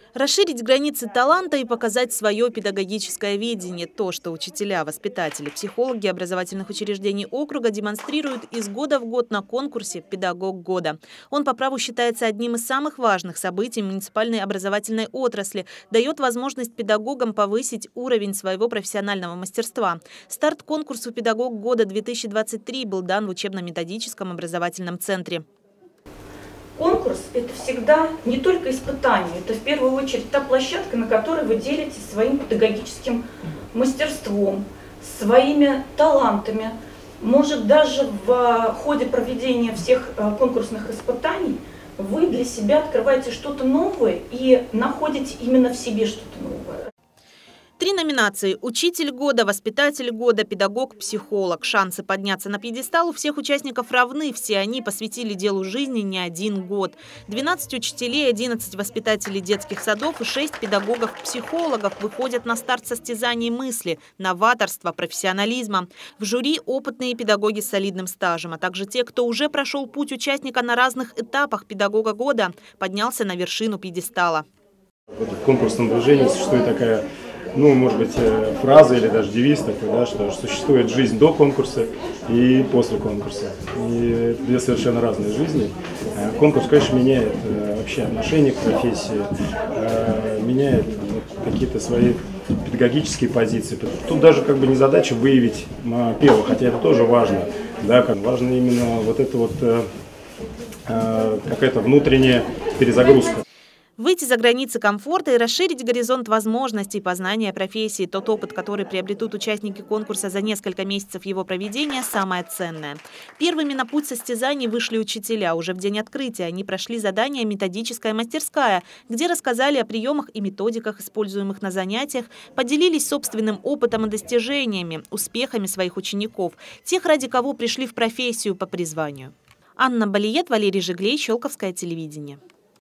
Расширить границы таланта и показать свое педагогическое видение. То, что учителя, воспитатели, психологи образовательных учреждений округа демонстрируют из года в год на конкурсе «Педагог года». Он по праву считается одним из самых важных событий муниципальной образовательной отрасли, дает возможность педагогам повысить уровень своего профессионального мастерства. Старт конкурсу «Педагог года-2023» был дан в учебно-методическом образовательном центре. Конкурс – это всегда не только испытание, это в первую очередь та площадка, на которой вы делитесь своим педагогическим мастерством, своими талантами. Может, даже в ходе проведения всех конкурсных испытаний вы для себя открываете что-то новое и находите именно в себе что-то новое. 3 номинации: «Учитель года», «Воспитатель года», «Педагог», «Психолог». Шансы подняться на пьедестал у всех участников равны. Все они посвятили делу жизни не один год. 12 учителей, 11 воспитателей детских садов и 6 педагогов-психологов выходят на старт состязаний мысли, новаторства, профессионализма. В жюри опытные педагоги с солидным стажем, а также те, кто уже прошел путь участника на разных этапах «Педагога года», поднялся на вершину пьедестала. В конкурсном движении существует такая, может быть, фраза или даже девиз такой, да, что существует жизнь до конкурса и после конкурса. И две совершенно разные жизни. Конкурс, конечно, меняет вообще отношение к профессии, меняет какие-то свои педагогические позиции. Тут даже не задача выявить первого, хотя это тоже важно. Да, важно именно какая-то внутренняя перезагрузка. Выйти за границы комфорта и расширить горизонт возможностей познания профессии. Тот опыт, который приобретут участники конкурса за несколько месяцев его проведения, самое ценное. Первыми на путь состязаний вышли учителя. Уже в день открытия они прошли задание «Методическая мастерская», где рассказали о приемах и методиках, используемых на занятиях, поделились собственным опытом и достижениями, успехами своих учеников, тех, ради кого пришли в профессию по призванию. Анна Балиет, Валерий Жиглей, Щелковское телевидение.